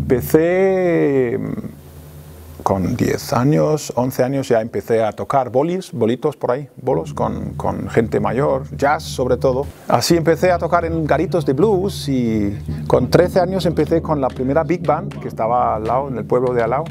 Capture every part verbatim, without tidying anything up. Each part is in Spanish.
Empecé con diez años, once años, ya empecé a tocar bolis, bolitos por ahí, bolos, con, con gente mayor, jazz sobre todo. Así empecé a tocar en garitos de blues y con trece años empecé con la primera big band que estaba al lado, en el pueblo de al lado.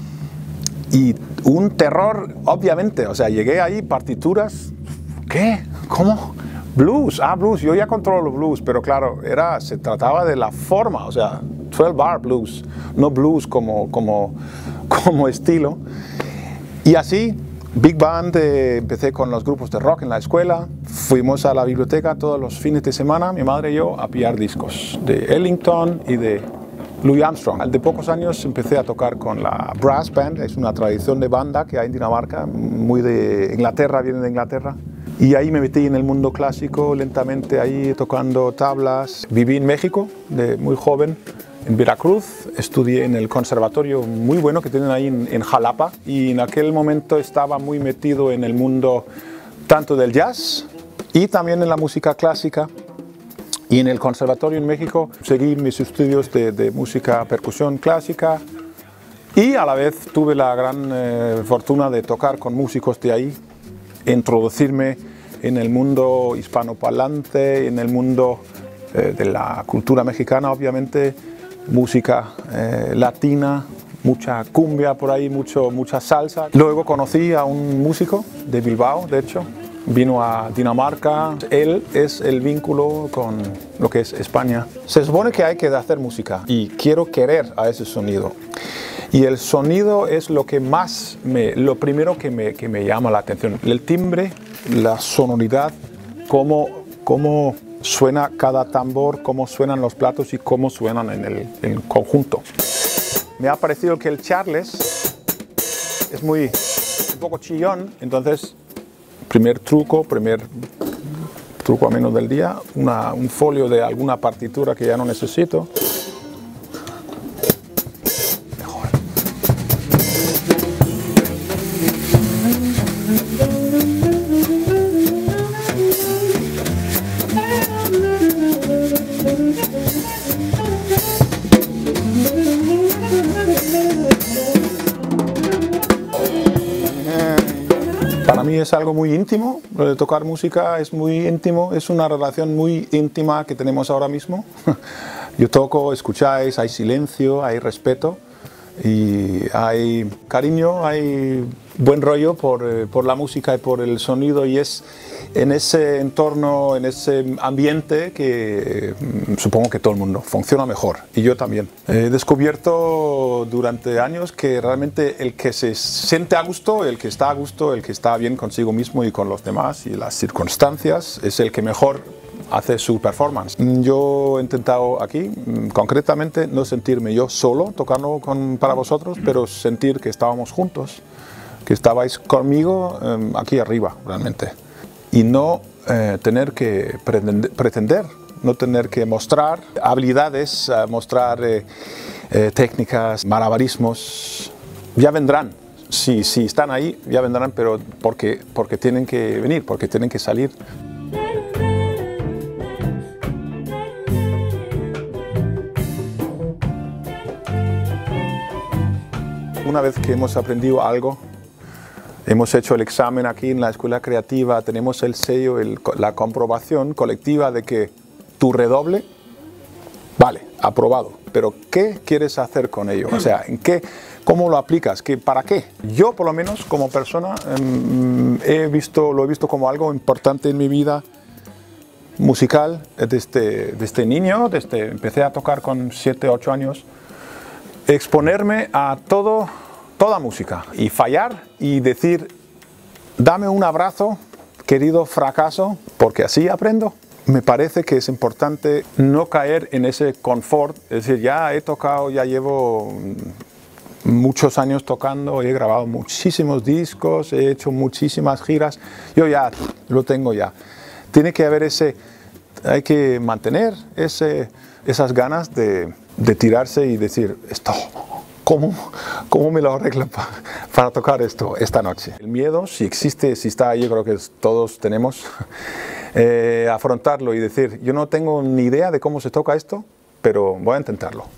Y un terror, obviamente, o sea, llegué ahí, partituras, ¿qué? ¿Cómo? Blues, ah, blues, yo ya controlo los blues, pero claro, era, se trataba de la forma, o sea, doce bar blues, no blues como, como, como estilo. Y así, big band, eh, empecé con los grupos de rock en la escuela, fuimos a la biblioteca todos los fines de semana, mi madre y yo, a pillar discos de Ellington y de Louis Armstrong. Al de pocos años empecé a tocar con la brass band, es una tradición de banda que hay en Dinamarca, muy de Inglaterra, viene de Inglaterra. Y ahí me metí en el mundo clásico, lentamente ahí tocando tablas. Viví en México de muy joven, en Veracruz, estudié en el conservatorio muy bueno que tienen ahí en, en Jalapa, y en aquel momento estaba muy metido en el mundo tanto del jazz y también en la música clásica. Y en el conservatorio en México seguí mis estudios de, de música, percusión clásica, y a la vez tuve la gran eh, fortuna de tocar con músicos de ahí, introducirme en el mundo hispanoparlante, en el mundo eh, de la cultura mexicana, obviamente, música eh, latina, mucha cumbia por ahí, mucho, mucha salsa. Luego conocí a un músico de Bilbao, de hecho, vino a Dinamarca. Él es el vínculo con lo que es España. Se supone que hay que hacer música y quiero querer a ese sonido. Y el sonido es lo que más, me, lo primero que me, que me llama la atención. El timbre, la sonoridad, cómo, cómo suena cada tambor, cómo suenan los platos y cómo suenan en el, en el conjunto. Me ha parecido que el Charles es muy, un poco chillón, entonces, primer truco, primer truco a menos del día, una, un folio de alguna partitura que ya no necesito. Para mí es algo muy íntimo, lo de tocar música es muy íntimo, es una relación muy íntima que tenemos ahora mismo. Yo toco, escucháis, hay silencio, hay respeto y hay cariño, hay buen rollo por, eh, por la música y por el sonido, y es en ese entorno, en ese ambiente que eh, supongo que todo el mundo funciona mejor, y yo también. He descubierto durante años que realmente el que se siente a gusto, el que está a gusto, el que está bien consigo mismo y con los demás y las circunstancias, es el que mejor hace su performance. Yo he intentado aquí, concretamente, no sentirme yo solo tocando con, para vosotros, pero sentir que estábamos juntos, que estabais conmigo eh, aquí arriba, realmente. Y no eh, tener que pretender, pretender, no tener que mostrar habilidades, eh, mostrar eh, eh, técnicas, malabarismos. Ya vendrán, si, si están ahí, ya vendrán, pero porque, porque tienen que venir, porque tienen que salir. Una vez que hemos aprendido algo, hemos hecho el examen aquí en la escuela creativa, tenemos el sello, el, la comprobación colectiva de que tu redoble, vale, aprobado, pero ¿qué quieres hacer con ello? O sea, ¿en qué, ¿cómo lo aplicas? ¿Qué, ¿Para qué? Yo, por lo menos, como persona, he visto, lo he visto como algo importante en mi vida musical desde, desde niño, desde empecé a tocar con siete, ocho años. Exponerme a todo, toda música y fallar y decir, dame un abrazo, querido fracaso, porque así aprendo. Me parece que es importante no caer en ese confort, es decir, ya he tocado, ya llevo muchos años tocando, he grabado muchísimos discos, he hecho muchísimas giras, yo ya lo tengo ya. Tiene que haber ese, hay que mantener ese, esas ganas de... de tirarse y decir, esto, ¿cómo, cómo me lo arreglo pa, para tocar esto esta noche? El miedo, si existe, si está ahí, creo que todos tenemos, eh, afrontarlo y decir, yo no tengo ni idea de cómo se toca esto, pero voy a intentarlo.